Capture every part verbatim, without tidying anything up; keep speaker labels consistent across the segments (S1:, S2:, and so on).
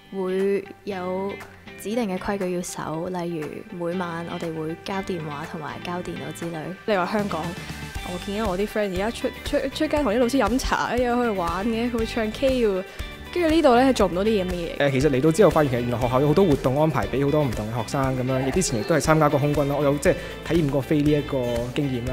S1: 會有指定嘅規矩要守，例如每晚我哋會交電話同埋交電腦之類。
S2: 你話香港，我見到我啲 friend 而家出出出街同啲老師飲茶，一樣去玩嘅，佢會唱 K 喎。跟住呢度咧係做唔到啲咁嘅嘢。
S3: 誒，其實嚟到之後發現其實原來學校有好多活動安排俾好多唔同嘅學生咁樣，亦之前亦都係參加過空軍啦，我有即係體驗過飛呢一個經驗啦。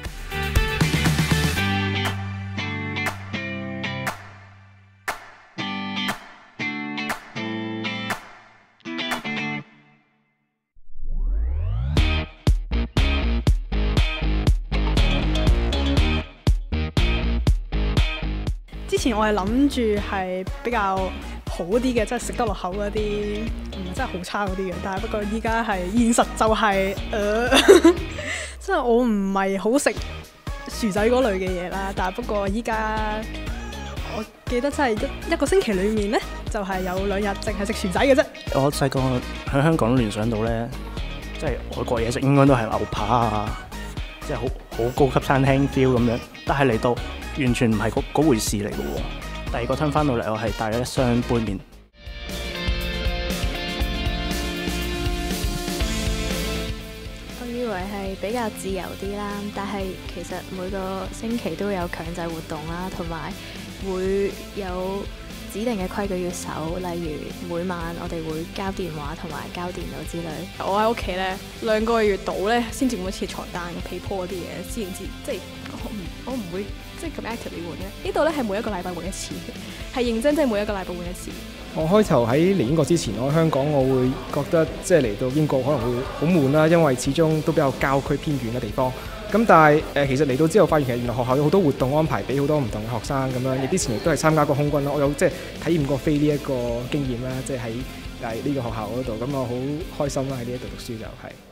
S2: 之前我係諗住係比較好啲嘅，即係食得落口嗰啲，唔係真係好差嗰啲嘅。但係不過依家係現實就係、是，誒、呃，即係我唔係好食薯仔嗰類嘅嘢啦。但係不過依家我記得真係一一個星期裡面咧，就係、是、有兩日淨係食薯仔嘅啫。
S4: 我細個喺香港聯想到咧，即係外國嘢食應該都係牛扒啊，即係好好高級餐廳 feel 咁樣。但係嚟到完全唔係嗰回事嚟嘅喎。第二個吞翻到嚟，我係帶咗一箱杯麵。
S1: 我以為係比較自由啲啦，但係其實每個星期都有強制活動啦，同埋會有指定嘅規矩要守，例如每晚我哋會交電話同埋交電腦之類。
S2: 我喺屋企咧兩個月到咧先至換一次床單、被鋪嗰啲嘢，先至即係我唔我唔會。即係咁 actively 換嘅，呢度咧係每一個禮拜換一次嘅，係認真即係每一個禮拜換一次。
S3: 我開頭喺嚟英國之前，我喺香港我會覺得即係嚟到英國可能會好悶啦，因為始終都比較郊區偏遠嘅地方。咁但係誒、呃、其實嚟到之後發現其實原來學校有好多活動安排俾好多唔同嘅學生咁樣，亦之前亦都係參加過空軍啦，我有即係體驗過飛呢一個經驗啦，即係喺誒呢個學校嗰度，咁我好開心啦喺呢一度讀書就係、是。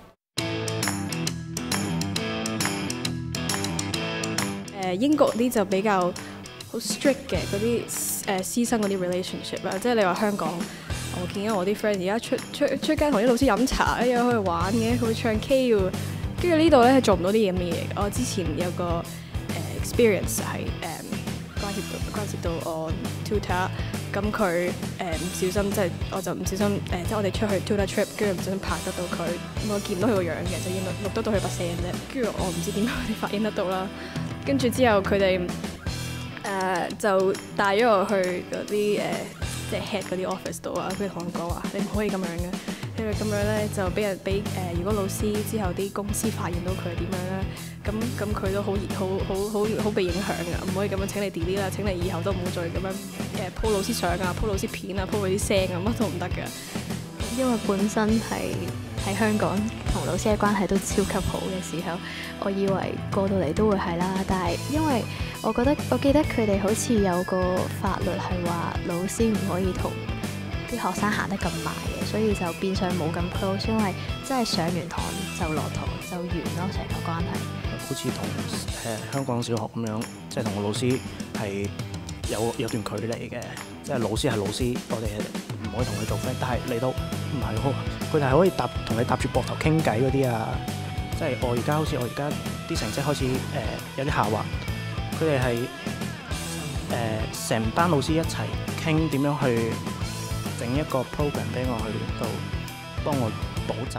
S2: 誒英國啲就比較好 strict 嘅嗰啲誒師生嗰啲 relationship 啦，即係你話香港，我見到我啲 friend 而家出出出街同啲老師飲茶，一樣去玩嘅，佢會唱 K 喎。跟住呢度咧係做唔到啲咁嘅嘢。我之前有個誒、呃、experience 係誒、呃、關涉到關涉到我 tutor，咁佢誒唔小心即係我就唔小心誒、呃、即係我哋出去 tutor trip，跟住唔小心拍得到佢，我見唔到佢個樣嘅，就見到錄得到佢把聲啫。跟住我唔知點解佢哋發現得到啦。跟住之後佢哋誒就帶咗我去嗰啲誒即係 head 嗰啲 office 度啊，跟住同我講話你唔可以咁樣嘅，因為咁樣咧就俾人俾誒、呃、如果老師之後啲公司發現到佢係點樣咧，咁咁佢都好好好好好被影響㗎，唔可以咁樣，請你 delete 啦，請你以後都唔好再咁樣誒 po 老師相啊 po 老師片啊 po 佢啲聲啊，乜都唔得㗎。
S1: 因為本身係喺香港同老師嘅關係都超級好嘅時候，我以為過到嚟都會係啦。但係因為我覺得，我記得佢哋好似有個法律係話老師唔可以同啲學生行得咁埋嘅，所以就變相冇咁 close。因為真係上完堂就落堂就完咯，成個關係。
S4: 好似同誒香港小學咁樣，即係同個老師係有有段距離嘅，即係老師係老師，我哋唔可以同佢做 friend。但係嚟到唔係喎，佢哋係可以搭同你搭住膊頭傾偈嗰啲啊！即係我而家好似我而家啲成績開始誒、呃、有啲下滑，佢哋係誒成班老師一齊傾點樣去整一個 program 俾我去到幫我補習。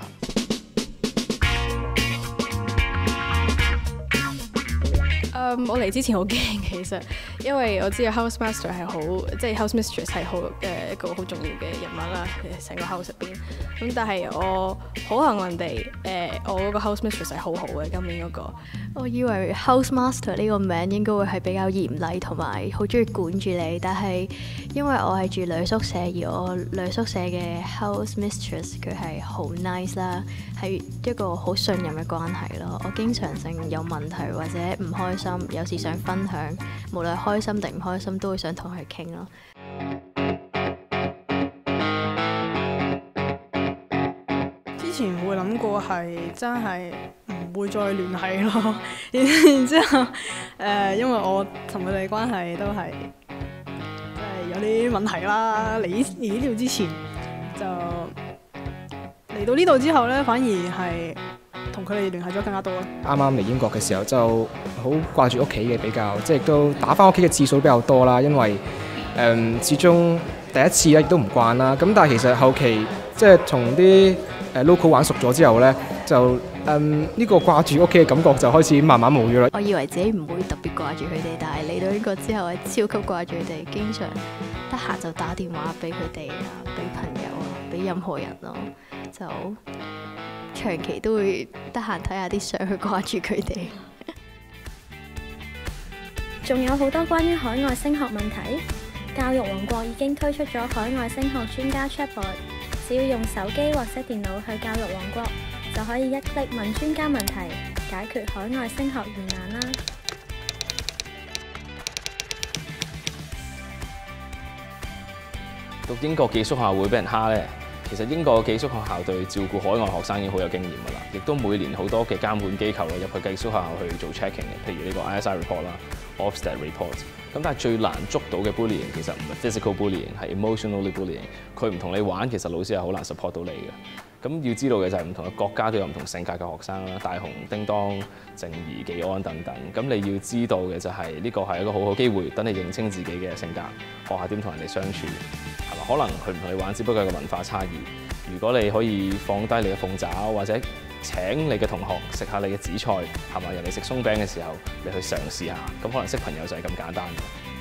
S2: Um, 我嚟之前好驚，其實因為我知道 house master 係好，即係 house mistress 係好誒一個好重要嘅人物啦，成個 house 入邊。咁但係我好幸運地，誒、呃、我嗰個 house mistress 係好好嘅，今年嗰、那個。
S1: 我以為 house master 呢個名應該會係比較嚴厲同埋好中意管住你，但係因為我係住女宿舍，而我女宿舍嘅 house mistress 佢係好 nice 啦，係一個好信任嘅關係咯。我經常性有問題或者唔開心，有時想分享，無論開心定唔開心，都會想同佢傾咯。
S2: 之前會諗過係真係唔會再聯繫咯，然之後誒、呃，因為我同佢哋關係都係即係有啲問題啦。嚟嚟呢度之前就嚟到呢度之後咧，反而係同佢哋聯繫咗更加多啦。
S3: 啱啱嚟英國嘅時候就好掛住屋企嘅，比較即係都打返屋企嘅次數比較多啦，因為誒、嗯、始終第一次咧，亦都唔慣啦。咁但係其實後期即係同啲誒 local 玩熟咗之後咧，就嗯呢個掛住屋企嘅感覺就開始慢慢冇咗啦。
S1: 我以為自己唔會特別掛住佢哋，但係嚟到英國之後係超級掛住佢哋，經常得閒就打電話俾佢哋啊，俾朋友啊，俾任何人咯，就長期都會得閒睇下啲相去掛住佢哋。
S5: 仲有好多關於海外升學問題，教育王國已經推出咗海外升學專家 Chatbot， 只要用手機或者電腦去教育王國，就可以一 click 問專家問題，解決海外升學疑難啦。
S6: 讀英國寄宿學校會俾人蝦呢？其實英國寄宿學校對照顧海外學生已經好有經驗㗎啦，亦都每年好多嘅監管機構入去寄宿學校去做 checking 嘅，譬如呢個 I S I report 啦、Ofsted report。咁但係最難捉到嘅 bullying 其實唔係 physical bullying， 係 emotionally bullying。佢唔同你玩，其實老師係好難 support 到你嘅。咁要知道嘅就係唔同嘅國家都有唔同性格嘅學生啦，大雄、叮當、靜怡、技安等等。咁你要知道嘅就係呢個係一個好好機會，等你認清自己嘅性格，學下點同人哋相處，係嘛？可能佢唔同你玩，只不過係個文化差異。如果你可以放低你嘅鳳爪，或者請你嘅同學食下你嘅紫菜，係嘛？人哋食鬆餅嘅時候，你去嘗試下，咁可能識朋友就係咁簡單。